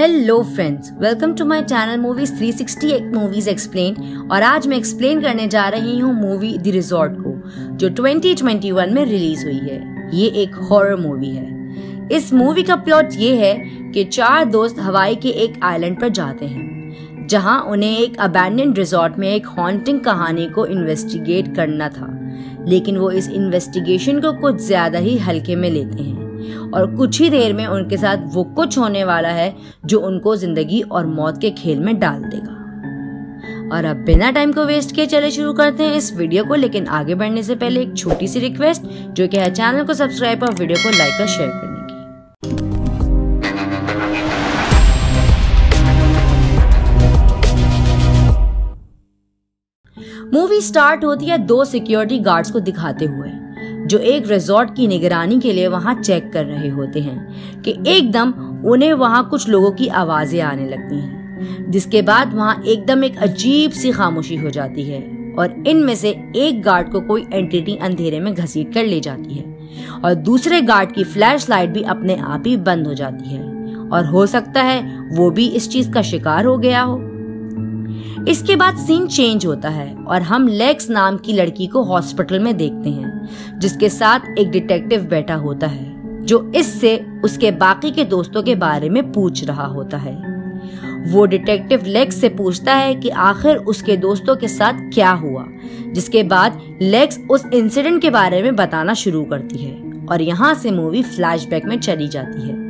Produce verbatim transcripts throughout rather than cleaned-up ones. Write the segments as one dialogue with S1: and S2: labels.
S1: Hello friends, welcome to my channel movies three sixty movies explain. और आज मैं explain करने जा रही हूँ मूवी द रिजॉर्ट को, जो ट्वेंटी ट्वेंटी वन में रिलीज हुई है। ये एक हॉरर मूवी है। इस मूवी का प्लॉट ये है कि चार दोस्त हवाई के एक आइलैंड पर जाते हैं, जहाँ उन्हें एक अबैंडन्ड रिजॉर्ट में एक हॉन्टिंग कहानी को इन्वेस्टिगेट करना था। लेकिन वो इस इन्वेस्टिगेशन को कुछ ज्यादा ही हल्के में लेते हैं और कुछ ही देर में उनके साथ वो कुछ होने वाला है जो उनको जिंदगी और मौत के खेल में डाल देगा। और अब बिना टाइम को वेस्ट किए चले शुरू करते हैं इस वीडियो को। लेकिन आगे बढ़ने से पहले एक छोटी सी रिक्वेस्ट, जो कि है चैनल को सब्सक्राइब और वीडियो को लाइक और शेयर करने की। मूवी स्टार्ट होती है दो सिक्योरिटी गार्ड्स को दिखाते हुए, जो एक रिजॉर्ट की निगरानी के लिए वहां चेक कर रहे होते हैं कि एकदम उन्हें वहां कुछ लोगों की आवाजें आने लगती हैं, जिसके बाद वहां एकदम एक अजीब सी खामोशी हो जाती है और इनमें से एक गार्ड को कोई एंटिटी अंधेरे में घसीट कर ले जाती है और दूसरे गार्ड की फ्लैश लाइट भी अपने आप ही बंद हो जाती है और हो सकता है वो भी इस चीज का शिकार हो गया हो। इसके बाद सीन चेंज होता है और हम लेक्स नाम की लड़की को हॉस्पिटल में देखते हैं, जिसके साथ एक डिटेक्टिव बैठा होता है जो इससे उसके बाकी के दोस्तों के बारे में पूछ रहा होता है। वो डिटेक्टिव लेक्स से पूछता है कि आखिर उसके दोस्तों के साथ क्या हुआ, जिसके बाद लेक्स उस इंसिडेंट के बारे में बताना शुरू करती है और यहाँ से मूवी फ्लैशबैक में चली जाती है।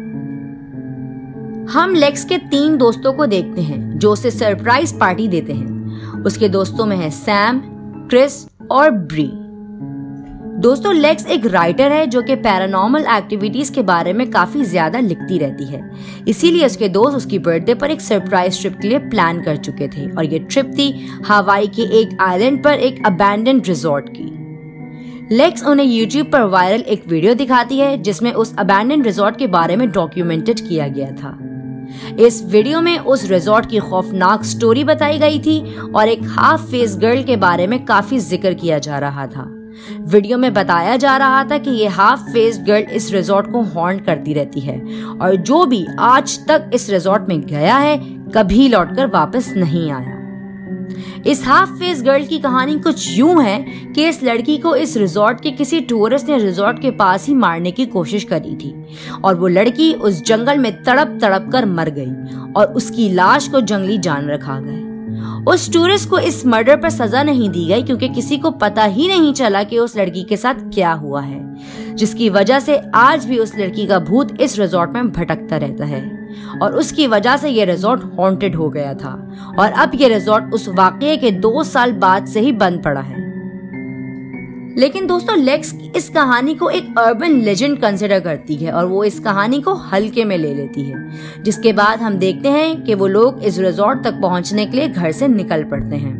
S1: हम लेक्स के तीन दोस्तों को देखते हैं जो उसे सरप्राइज पार्टी देते हैं। उसके दोस्तों में है सैम, क्रिस और ब्री। दोस्तों, लेक्स एक राइटर है जो कि पैरानॉर्मल एक्टिविटीज के बारे में काफी ज्यादा लिखती रहती है, इसीलिए उसके दोस्त उसकी बर्थडे पर एक सरप्राइज ट्रिप के लिए प्लान कर चुके थे और ये ट्रिप थी हवाई के एक आइलैंड पर एक अबैंडन्ड रिजॉर्ट की। लेक्स उन्हें यूट्यूब पर वायरल एक वीडियो दिखाती है जिसमें उस अबैंडन्ड रिजॉर्ट के बारे में डॉक्यूमेंटेड किया गया था। इस वीडियो में उस रिजॉर्ट की खौफनाक स्टोरी बताई गई थी और एक हाफ फेस गर्ल के बारे में काफी जिक्र किया जा रहा था। वीडियो में बताया जा रहा था कि ये हाफ फेस गर्ल इस रिजॉर्ट को हॉन्ट करती रहती है और जो भी आज तक इस रिजॉर्ट में गया है कभी लौटकर वापस नहीं आया। इस हाफ फेस गर्ल की कहानी कुछ यूं है कि इस लड़की को इस रिजॉर्ट के किसी टूरिस्ट ने रिजॉर्ट के पास ही मारने की कोशिश करी थी और वो लड़की उस जंगल में तड़प तड़प कर मर गई और उसकी लाश को जंगली जानवर खा गए। उस टूरिस्ट को इस मर्डर पर सजा नहीं दी गई क्योंकि किसी को पता ही नहीं चला कि उस लड़की के साथ क्या हुआ है, जिसकी वजह से आज भी उस लड़की का भूत इस रिजॉर्ट में भटकता रहता है और उसकी वजह से ये रिजॉर्ट हॉन्टेड हो गया था और अब ये रिजॉर्ट उस वाकये के दो साल बाद से ही बंद पड़ा है। लेकिन दोस्तों, लेक्स इस कहानी को एक अर्बन लेजेंड कंसिडर करती है और वो इस कहानी को हल्के में ले लेती है, जिसके बाद हम देखते हैं कि वो लोग इस रिजॉर्ट तक पहुंचने के लिए घर से निकल पड़ते हैं।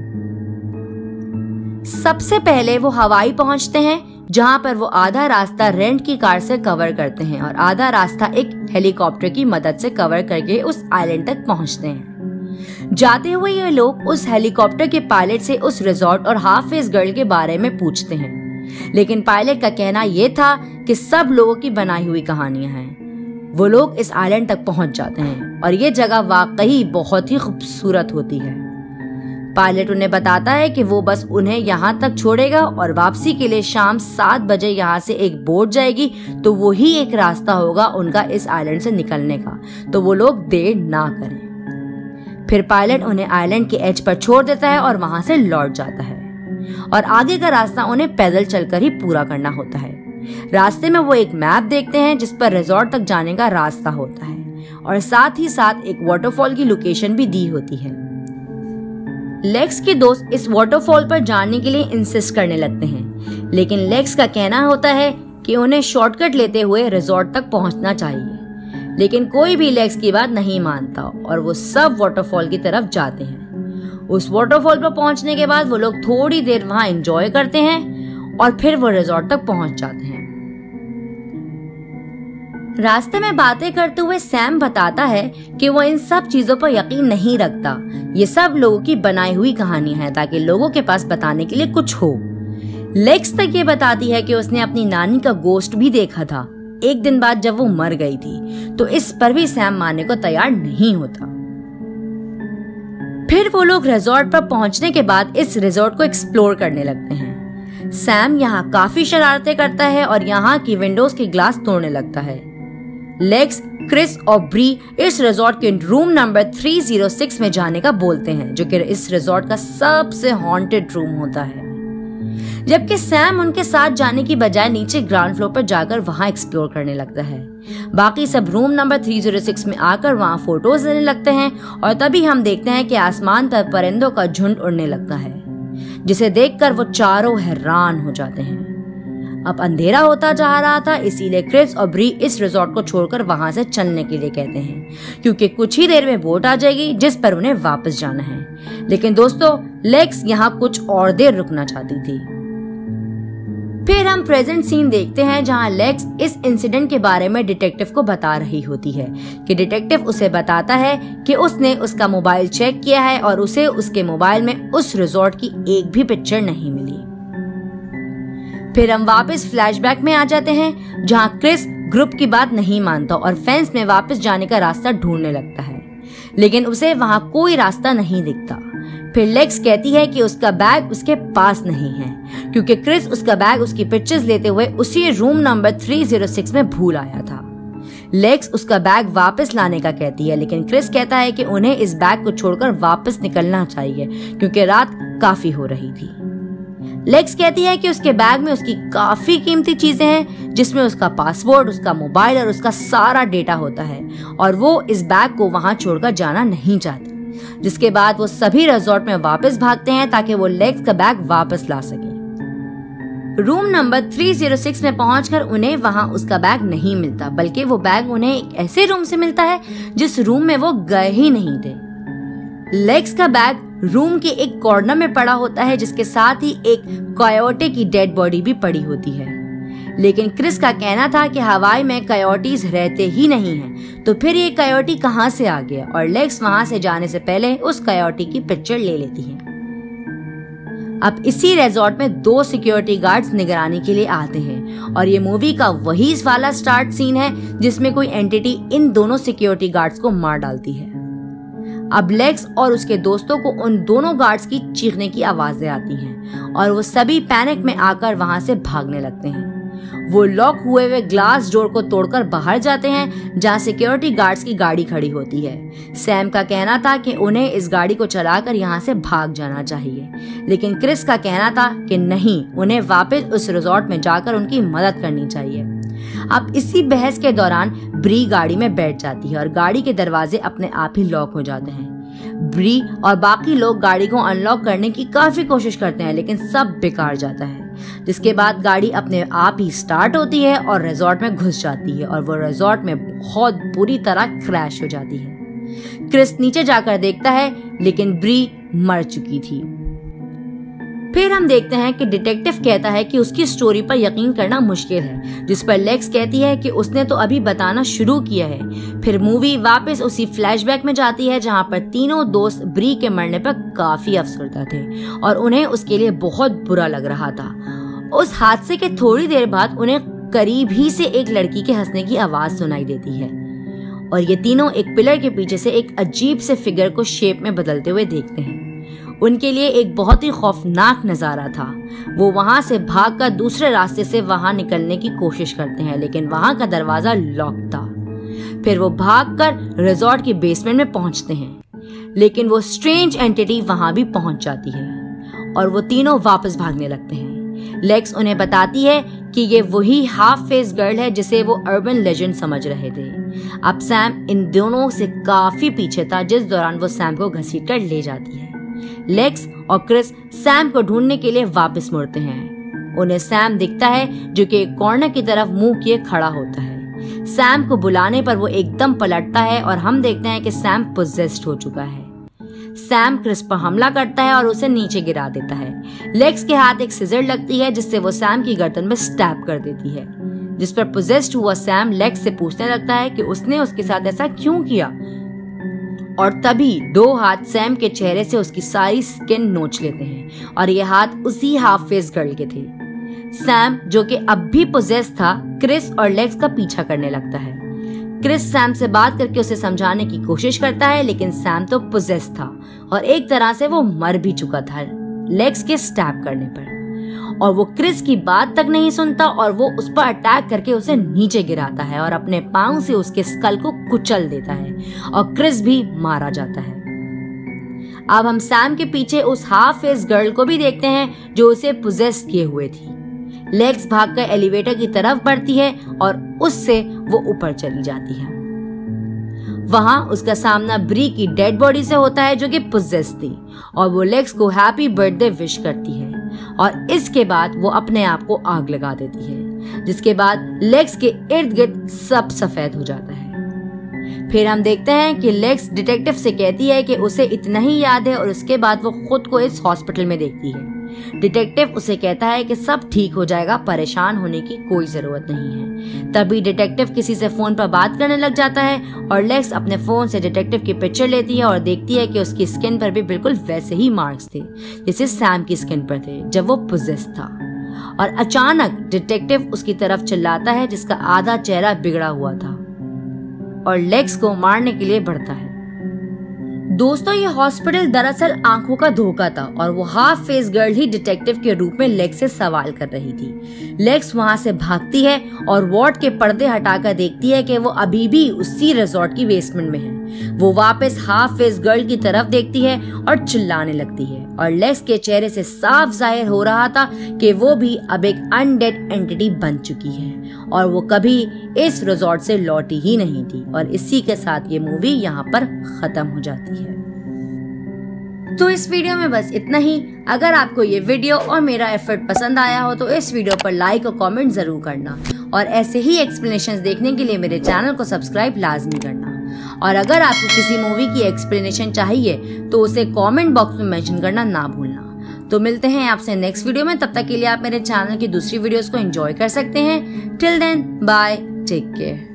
S1: सबसे पहले वो हवाई पहुंचते हैं, जहां पर वो आधा रास्ता रेंट की कार से कवर करते हैं और आधा रास्ता एक हेलीकॉप्टर की मदद से कवर करके उस आइलैंड तक पहुंचते हैं। जाते हुए ये लोग उस हेलीकॉप्टर के पायलट से उस रिजॉर्ट और हाफ फेस गर्ल के बारे में पूछते हैं, लेकिन पायलट का कहना ये था कि सब लोगों की बनाई हुई कहानियां हैं। वो लोग इस आइलैंड तक पहुंच जाते हैं और ये जगह वाकई बहुत ही खूबसूरत होती है। पायलट उन्हें बताता है कि वो बस उन्हें यहाँ तक छोड़ेगा और वापसी के लिए शाम सात बजे यहाँ से एक बोट जाएगी, तो वो ही एक रास्ता होगा उनका इस आइलैंड से निकलने का, तो वो लोग देर ना करें। फिर पायलट उन्हें आइलैंड के एज पर छोड़ देता है और वहां से लौट जाता है और आगे का रास्ता उन्हें पैदल चलकर ही पूरा करना होता है। रास्ते में वो एक मैप देखते हैं जिस पर रिजॉर्ट तक जाने का रास्ता होता है और साथ ही साथ एक वाटरफॉल की लोकेशन भी दी होती है। लेक्स के दोस्त इस वाटरफॉल पर जाने के लिए इंसिस्ट करने लगते हैं, लेकिन लेक्स का कहना होता है कि उन्हें शॉर्टकट लेते हुए रिजॉर्ट तक पहुंचना चाहिए, लेकिन कोई भी लेक्स की बात नहीं मानता और वो सब वाटरफॉल की तरफ जाते हैं। उस वाटरफॉल पर पहुंचने के बाद वो लोग थोड़ी देर वहां एंजॉय करते हैं और फिर वो रिजॉर्ट तक पहुंच जाते हैं। रास्ते में बातें करते हुए सैम बताता है कि वो इन सब चीजों पर यकीन नहीं रखता, ये सब लोगों की बनाई हुई कहानी है ताकि लोगों के पास बताने के लिए कुछ हो। लेक्स तक ये बताती है कि उसने अपनी नानी का गोश्त भी देखा था, एक दिन बाद जब वो मर गई थी, तो इस पर भी सैम मानने को तैयार नहीं होता। फिर वो लोग रिजॉर्ट पर पहुंचने के बाद इस रिजॉर्ट को एक्सप्लोर करने लगते हैं। सैम यहाँ काफी शरारतें करता है और यहाँ की विंडोज के ग्लास तोड़ने लगता है। लेक्स, क्रिस और ब्री इस रिजॉर्ट के रूम नंबर तीन सौ छह में जाने का बोलते हैं, जो कि इस रिजॉर्ट का सबसे हॉन्टेड रूम होता है। जबकि सैम उनके साथ जाने की बजाय नीचे ग्राउंड फ्लोर पर जाकर वहां एक्सप्लोर करने लगता है। बाकी सब रूम नंबर तीन सौ छह में आकर वहां फोटोज लेने लगते हैं और तभी हम देखते हैं कि आसमान पर परिंदों का झुंड उड़ने लगता है, जिसे देखकर वो चारों हैरान हो जाते हैं। अब अंधेरा होता जा रहा था, इसीलिए क्रिस और ब्री इस रिजॉर्ट को छोड़कर वहां से चलने के लिए कहते हैं, क्योंकि कुछ ही देर में बोट आ जाएगी जिस पर उन्हें वापस जाना है। लेकिन दोस्तों, लेक्स यहाँ कुछ और देर रुकना चाहती थी। फिर हम प्रेजेंट सीन देखते हैं जहां लेक्स इस इंसिडेंट के बारे में डिटेक्टिव को बता रही होती है कि डिटेक्टिव उसे बताता है कि उसने उसका मोबाइल चेक किया है और उसे उसके मोबाइल में उस रिजॉर्ट की एक भी पिक्चर नहीं मिली। फिर हम वापस फ्लैशबैक में आ जाते हैं जहां क्रिस ग्रुप की बात नहीं मानता और फेंस में वापस जाने का रास्ता ढूंढने लगता है, लेकिन उसे वहां कोई रास्ता नहीं दिखता। फिर लेक्स कहती है कि उसका बैग उसके पास नहीं है, क्योंकि क्रिस उसका बैग उसकी पिक्चर्स लेते हुए उसी रूम नंबर तीन सौ छह में भूल आया था। लेक्स उसका बैग वापस लाने का कहती है, लेकिन क्रिस कहता है कि उन्हें इस बैग को छोड़कर वापस निकलना चाहिए क्योंकि रात काफी हो रही थी। लेक्स कहती है कि उसके बैग में उसकी काफी कीमती चीजें हैं, जिसमें उसका पासवर्ड, उसका मोबाइल और उसका सारा डेटा होता है और वो इस बैग को वहां छोड़कर जाना नहीं चाहती। जिसके बाद वो सभी रिजॉर्ट में वापस भागते हैं ताकि वो लेक्स का बैग वापस ला सके। रूम नंबर तीन सौ छह में पहुंचकर उन्हें वहां उसका बैग नहीं मिलता, बल्कि वो बैग उन्हें एक ऐसे रूम से मिलता है जिस रूम में वो गए ही नहीं थे। लेक्स का बैग रूम के एक कॉर्नर में पड़ा होता है, जिसके साथ ही एक कयोटे की डेड बॉडी भी पड़ी होती है। लेकिन क्रिस का कहना था कि हवाई में कयोटीज रहते ही नहीं हैं, तो फिर ये कयोटी कहां से आ गया, और लेक्स वहां से जाने से पहले उस कयोटी की पिक्चर ले लेती है। अब इसी रिजॉर्ट में दो सिक्योरिटी गार्ड्स निगरानी के लिए आते हैं और ये मूवी का वही वाला स्टार्ट सीन है जिसमें कोई एंटिटी इन दोनों सिक्योरिटी गार्ड्स को मार डालती है। अब लेक्स और उसके दोस्तों को उन दोनों गार्ड्स की चीखने की आवाजें आती हैं और वो सभी पैनिक में आकर वहां से भागने लगते हैं। वो लॉक हुए हुए ग्लास डोर को तोड़कर बाहर जाते हैं जहां सिक्योरिटी गार्ड्स की गाड़ी खड़ी होती है। सैम का कहना था कि उन्हें इस गाड़ी को चलाकर यहां से भाग जाना चाहिए, लेकिन क्रिस का कहना था कि नहीं, उन्हें वापस उस रिजॉर्ट में जाकर उनकी मदद करनी चाहिए। अब इसी बहस के दौरान ब्री गाड़ी में बैठ जाती है और गाड़ी के दरवाजे अपने आप ही लॉक हो जाते हैं। ब्री और बाकी लोग गाड़ी को अनलॉक करने की काफी कोशिश करते हैं, लेकिन सब बेकार जाता है। जिसके बाद गाड़ी अपने आप ही स्टार्ट होती है और रिजॉर्ट में घुस जाती है और वो रिजॉर्ट में बहुत बुरी तरह क्रैश हो जाती है। क्रिस नीचे जाकर देखता है, लेकिन ब्री मर चुकी थी। फिर हम देखते हैं कि डिटेक्टिव कहता है कि उसकी स्टोरी पर यकीन करना मुश्किल है, जिस पर लेक्स कहती है कि उसने तो अभी बताना शुरू किया है। फिर मूवी वापस उसी फ्लैशबैक में जाती है जहां पर तीनों दोस्त ब्री के मरने पर काफी अफसरदा थे और उन्हें उसके लिए बहुत बुरा लग रहा था। उस हादसे के थोड़ी देर बाद उन्हें करीब ही से एक लड़की के हंसने की आवाज सुनाई देती है और ये तीनों एक पिलर के पीछे से एक अजीब से फिगर को शेप में बदलते हुए देखते हैं। उनके लिए एक बहुत ही खौफनाक नजारा था। वो वहां से भागकर दूसरे रास्ते से वहां निकलने की कोशिश करते हैं, लेकिन वहां का दरवाजा लॉक था। फिर वो भागकर रिजॉर्ट के बेसमेंट में पहुंचते हैं, लेकिन वो स्ट्रेंज एंटिटी वहां भी पहुंच जाती है और वो तीनों वापस भागने लगते हैं। लेक्स उन्हें बताती है कि ये वही हाफ फेस गर्ल है जिसे वो अर्बन लेजेंड समझ रहे थे। अब सैम इन दोनों से काफी पीछे था, जिस दौरान वो सैम को घसीटकर ले जाती है। लेक्स और क्रिस सैम को ढूंढने के लिए वापस मुड़ते हैं। उन्हें सैम दिखता है जो कि एक कॉर्नर की तरफ मुंह किए खड़ा होता है। सैम को बुलाने पर वो एकदम पलटता है और हम देखते हैं कि सैम पोजेस्ड हो चुका है। सैम क्रिस पर हमला करता है और उसे नीचे गिरा देता है। लेक्स के हाथ एक सिजर लगती है जिससे वो सैम की गर्दन में स्टैब कर देती है, जिस पर पोजेस्ड हुआ सैम लेक्स से पूछने लगता है कि उसने उसके साथ ऐसा क्यों किया, और तभी दो हाथ सैम के चेहरे से उसकी सारी स्किन नोच लेते हैं और ये हाथ उसी हाफ फेस गर्ल के थे। सैम, जो कि अब भी पोजेस था, क्रिस और लेग्स का पीछा करने लगता है। क्रिस सैम से बात करके उसे समझाने की कोशिश करता है, लेकिन सैम तो पोजेस था और एक तरह से वो मर भी चुका था लेग्स के स्टैब करने पर। और वो क्रिस की बात तक नहीं सुनता और वो उस पर अटैक करके उसे नीचे गिराता है और अपने पांव से उसके स्कल को कुचल देता है और क्रिस भी मारा जाता है। अब हम सैम के पीछे उस हाफ फेस गर्ल को भी देखते हैं जो उसे पोजेस किए हुए थी। लेग्स भागकर एलिवेटर की तरफ बढ़ती है और उससे वो ऊपर चली जाती है। वहां उसका सामना ब्री की डेड बॉडी से होता है जो कि पोजेस थी और वो लेग्स को हैप्पी बर्थडे विश करती है और इसके बाद वो अपने आप को आग लगा देती है, जिसके बाद लेग्स के इर्द गिर्द सब सफेद हो जाता है। फिर हम देखते हैं कि लेग्स डिटेक्टिव से कहती है कि उसे इतना ही याद है और उसके बाद वो खुद को इस हॉस्पिटल में देखती है। डिटेक्टिव उसे कहता है कि सब ठीक हो जाएगा, परेशान होने की कोई जरूरत नहीं है। तभी डिटेक्टिव किसी से फोन पर बात करने लग जाता है और लेग्स अपने फोन से डिटेक्टिव की पिक्चर लेती है और देखती है कि उसकी स्किन पर भी बिल्कुल वैसे ही मार्क्स थे जैसे सैम की स्किन पर थे जब वो पोजेस था। और अचानक डिटेक्टिव उसकी तरफ चिल्लाता है जिसका आधा चेहरा बिगड़ा हुआ था और लेग्स को मारने के लिए बढ़ता है। दोस्तों, ये हॉस्पिटल दरअसल आंखों का धोखा था और वो हाफ फेस गर्ल ही डिटेक्टिव के रूप में लेग्स से सवाल कर रही थी। लेग्स वहां से भागती है और वार्ड के पर्दे हटाकर देखती है कि वो अभी भी उसी रिजॉर्ट की बेसमेंट में है। वो वापस हाफ फेस गर्ल की तरफ देखती है और चिल्लाने लगती है और लेग्स के चेहरे से साफ जाहिर हो रहा था कि वो भी अब एक अनडेड एंटिटी बन चुकी है और वो कभी इस रिजॉर्ट से लौटी ही नहीं थी। और इसी के साथ ये मूवी यहाँ पर खत्म हो जाती है। तो इस वीडियो में बस इतना ही। अगर आपको ये वीडियो और मेरा एफर्ट पसंद आया हो तो इस वीडियो पर लाइक और कमेंट जरूर करना और ऐसे ही एक्सप्लेनेशंस देखने के लिए मेरे चैनल को सब्सक्राइब लाजमी करना। और अगर आपको किसी मूवी की एक्सप्लेनेशन चाहिए तो उसे कमेंट बॉक्स में मेंशन करना ना भूलना। तो मिलते हैं आपसे नेक्स्ट वीडियो में। तब तक के लिए आप मेरे चैनल की दूसरी वीडियोस को एंजॉय कर सकते हैं। Till then, bye, take care.